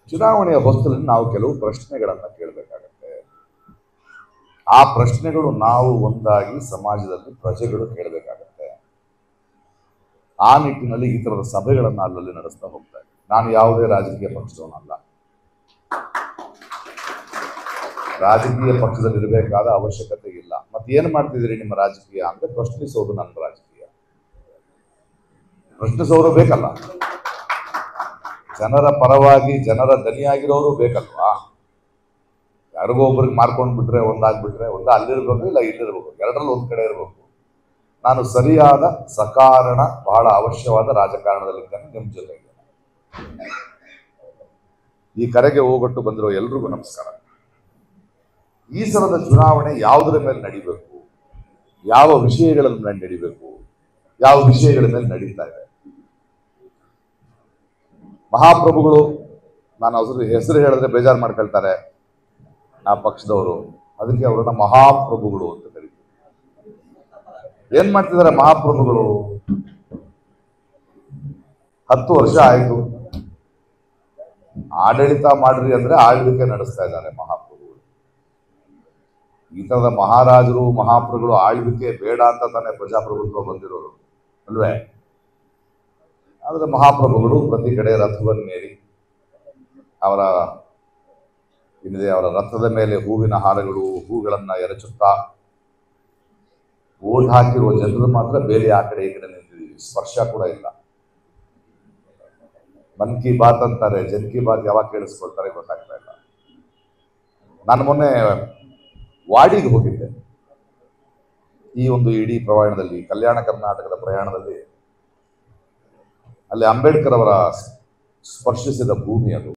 ಚುನಾವಣೆಯ ಹೊಸ್ತಲ್ಲಿ ನಾವು ಕೆಲವು ಪ್ರಶ್ನೆಗಳನ್ನು ಕೇಳಬೇಕಾಗತ್ತೆ. ಆ ಪ್ರಶ್ನೆಗಳು ನಾವು ಒಂದಾಗಿ ಸಮಾಜದಲ್ಲಿ ಪ್ರಜೆಗಳು ಕೇಳಬೇಕಾಗತ್ತೆ. ಆ ನಿಟ್ಟಿನಲ್ಲಿ ಈ ತರದ ಸಭೆಗಳನ್ನು ಅಲ್ಲಲ್ಲಿ ನಡೆಸ್ತಾ ಹೋಗ್ತಾ ಇದೆ. ನಾನು ಯಾವುದೇ ರಾಜಕೀಯ ಪಕ್ಷದವನಲ್ಲ. ರಾಜಕೀಯ ಪಕ್ಷದಲ್ಲಿ ಇರಬೇಕಾದ ಅವಶ್ಯಕತೆ ಇಲ್ಲ. ಮತ್ತೆ ಏನ್ ಮಾಡ್ತಿದ್ದೀರಿ ನಿಮ್ಮ ರಾಜಕೀಯ ಅಂದ್ರೆ ಪ್ರಶ್ನಿಸೋದು ನನ್ನ ರಾಜಕೀಯ. ಪ್ರಶ್ನಿಸೋರು ಬೇಕಲ್ಲ, ಜನರ ಪರವಾಗಿ ಜನರ ದನಿಯಾಗಿರೋರು ಬೇಕಲ್ವಾ. ಯಾರಿಗೋ ಒಬ್ರಿಗೆ ಮಾರ್ಕೊಂಡು ಬಿಟ್ರೆ ಒಂದಾಗ್ಬಿಟ್ರೆ ಅಲ್ಲಿರ್ಬೇಕು, ಇಲ್ಲ ಇಲ್ಲಿರ್ಬೇಕು, ಎರಡರಲ್ಲಿ ಒಂದ್ ಕಡೆ ಇರಬೇಕು. ನಾನು ಸರಿಯಾದ ಸಕಾರಣ ಬಹಳ ಅವಶ್ಯವಾದ ರಾಜಕಾರಣದಲ್ಲಿದ್ದೇನೆ, ನಿಮ್ಮ ಜೊತೆಗೆ. ಈ ಕರೆಗೆ ಹೋಗೊಟ್ಟು ಬಂದಿರೋ ಎಲ್ರಿಗೂ ನಮಸ್ಕಾರ. ಈ ಸಲದ ಚುನಾವಣೆ ಯಾವುದರ ಮೇಲೆ ನಡಿಬೇಕು, ಯಾವ ವಿಷಯಗಳ ಮೇಲೆ ನಡಿಬೇಕು, ಯಾವ ವಿಷಯಗಳ ಮೇಲೆ ನಡೀತಾ ಇದೆ. ಮಹಾಪ್ರಭುಗಳು, ನಾನು ಹೆಸರು ಹೇಳಿದ್ರೆ ಬೇಜಾರು ಮಾಡ್ಕೊಳ್ತಾರೆ ಆ ಪಕ್ಷದವರು, ಅದಕ್ಕೆ ಅವರನ್ನ ಮಹಾಪ್ರಭುಗಳು ಅಂತ ಕರೀತಾರೆ. ಏನ್ ಮಾಡ್ತಿದ್ದಾರೆ ಮಹಾಪ್ರಭುಗಳು? 10 ವರ್ಷ ಆಯ್ತು ಆಡಳಿತ ಮಾಡ್ರಿ ಅಂದ್ರೆ ಆಳ್ವಿಕೆ ನಡೆಸ್ತಾ ಇದ್ದಾರೆ ಮಹಾಪ್ರಭುಗಳು. ಈ ತರದ ಮಹಾರಾಜರು ಮಹಾಪ್ರಭುಗಳು ಆಳ್ವಿಕೆ ಬೇಡ ಅಂತ ತಾನೇ ಪ್ರಜಾಪ್ರಭುತ್ವ ಬಂದಿರೋರು ಅಲ್ವೇ? ಆದ್ರೆ ಮಹಾಪ್ರಭುಗಳು ಪ್ರತಿ ಕಡೆ ರಥವನ್ನೇರಿ ಅವರ ರಥದ ಮೇಲೆ ಹೂವಿನ ಹಾರಗಳು, ಹೂಗಳನ್ನ ಎರಚುತ್ತಾ ಓಟ್ ಹಾಕಿರುವ ಜನರು ಮಾತ್ರ ಬೇರೆ ಆ ಕಡೆ ಈ ಕಡೆ ನಿಂತಿದ್ದೀವಿ, ಸ್ಪರ್ಶ ಕೂಡ ಇಲ್ಲ. ಮನ್ ಕಿ ಬಾತ್ ಅಂತಾರೆ, ಜನ್ ಕಿ ಬಾತ್ ಯಾವಾಗ ಕೇಳಿಸ್ಕೊಳ್ತಾರೆ ಗೊತ್ತಾಗ್ತಾ ಇಲ್ಲ. ನಾನು ಮೊನ್ನೆ ವಾಡಿಗೆ ಹೋಗಿದ್ದೆ. ಈ ಒಂದು ಇಡೀ ಪ್ರಯಾಣದಲ್ಲಿ, ಕಲ್ಯಾಣ ಕರ್ನಾಟಕದ ಪ್ರಯಾಣದಲ್ಲಿ, ಅಲ್ಲಿ ಅಂಬೇಡ್ಕರ್ ಅವರ ಸ್ಪರ್ಶಿಸಿದ ಭೂಮಿ ಅದು.